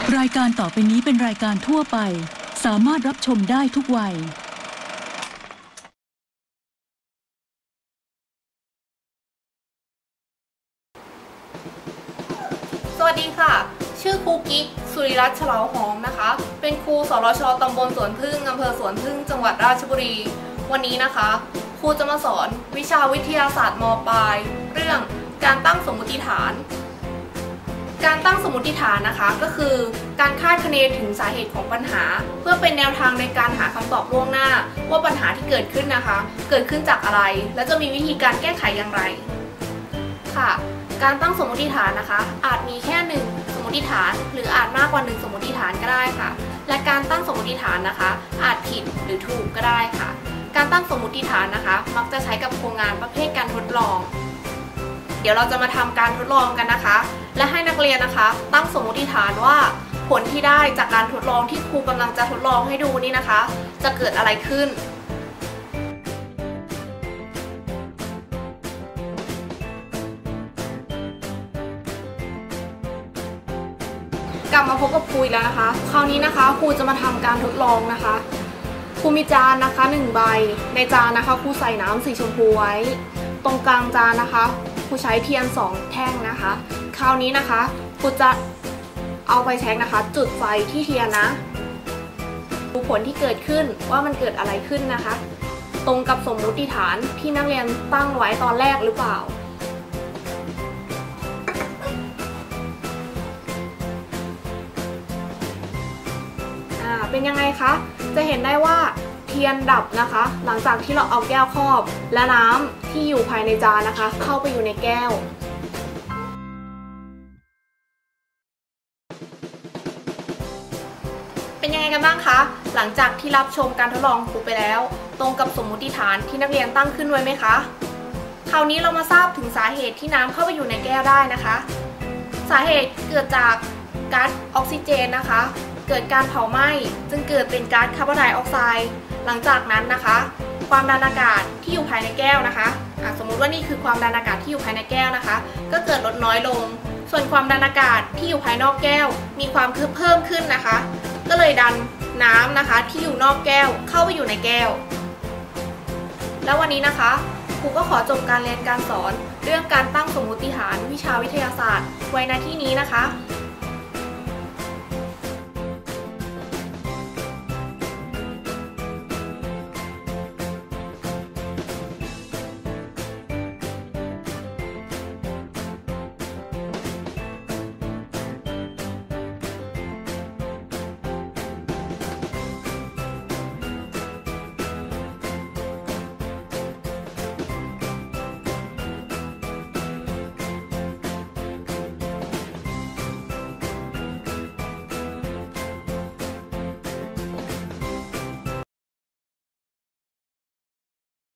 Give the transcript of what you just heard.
รายการต่อไปนี้เป็นรายการทั่วไปสามารถรับชมได้ทุกวัยสวัสดีค่ะชื่อครูกิ๊กสุริรัตน์ เฉลาหอมนะคะเป็นครูสรช.ตำบลสวนพึ่งอำเภอสวนพึ่งจังหวัดราชบุรีวันนี้นะคะครูจะมาสอนวิชาวิทยาศาสตร์ม.ปลายเรื่องการตั้งสมมติฐานการตั้งสมมติฐานนะคะก็คือการคาดคะเนถึงสาเหตุของปัญหาเพื่อเป็นแนวทางในการหาคำตอบล่วงหน้าว่าปัญหาที่เกิดขึ้นนะคะเกิดขึ้นจากอะไรและจะมีวิธีการแก้ไขอย่างไรค่ะการตั้งสมมติฐานนะคะอาจมีแค่1สมมติฐานหรืออาจมากกว่า1สมมติฐานก็ได้ค่ะและการตั้งสมมติฐานนะคะอาจผิดหรือถูกก็ได้ค่ะการตั้งสมมติฐานนะคะมักจะใช้กับโครงงานประเภทการทดลองเดี๋ยวเราจะมาทำการทดลองกันนะคะและให้นักเรียนนะคะตั้งสมมติฐานว่าผลที่ได้จากการทดลองที่ครูกำลังจะทดลองให้ดูนี่นะคะจะเกิดอะไรขึ้นกลับมาพบกับครูแล้วนะคะคราวนี้นะคะครูจะมาทำการทดลองนะคะครูมีจานนะคะ1ใบในจานนะคะครูใส่น้ำสีชมพูไว้ตรงกลางจานนะคะครูใช้เทียน2แท่งนะคะคราวนี้นะคะครูจะเอาไฟแช็กนะคะจุดไฟที่เทียนนะดูผลที่เกิดขึ้นว่ามันเกิดอะไรขึ้นนะคะตรงกับสมมุติฐานที่นักเรียนตั้งไว้ตอนแรกหรือเปล่าเป็นยังไงคะจะเห็นได้ว่าเทียนดับนะคะหลังจากที่เราเอาแก้วครอบและน้ำที่อยู่ภายในจานนะคะเข้าไปอยู่ในแก้วเป็นยังไงกันบ้างคะหลังจากที่รับชมการทดลองครูไปแล้วตรงกับสมมุติฐานที่นักเรียนตั้งขึ้นไว้ไหมคะคราวนี้เรามาทราบถึงสาเหตุที่น้ำเข้าไปอยู่ในแก้วได้นะคะสาเหตุเกิดจากก๊าซออกซิเจนนะคะเกิดการเผาไหม้จึงเกิดเป็นก๊าซคาร์บอนไดออกไซด์หลังจากนั้นนะคะความดันอากาศที่อยู่ภายในแก้วนะคะสมมุติว่านี่คือความดันอากาศที่อยู่ภายในแก้วนะคะก็เกิดลดน้อยลงส่วนความดันอากาศที่อยู่ภายนอกแก้วมีความเพิ่มขึ้นนะคะก็เลยดันน้ำนะคะที่อยู่นอกแก้วเข้าไปอยู่ในแก้วแล้ววันนี้นะคะครูก็ขอจบการเรียนการสอนเรื่องการตั้งสมมติฐานวิชาวิทยาศาสตร์ไว้ณที่นี้นะคะ